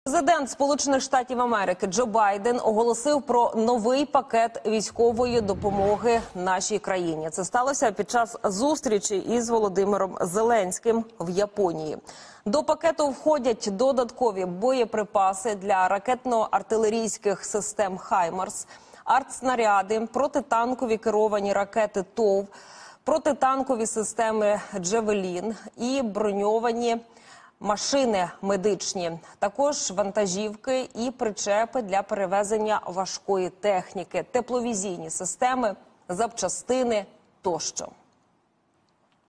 Президент Сполучених Штатів Америки Джо Байден оголосив про новий пакет військової допомоги нашій країні. Це сталося під час зустрічі із Володимиром Зеленським в Японії. До пакету входять додаткові боєприпаси для ракетно-артилерійських систем «Хаймарс», артснаряди, протитанкові керовані ракети ТОВ, протитанкові системи «Джавелін» і броньовані машини медичні, також вантажівки і причепи для перевезення важкої техніки, тепловізійні системи, запчастини тощо.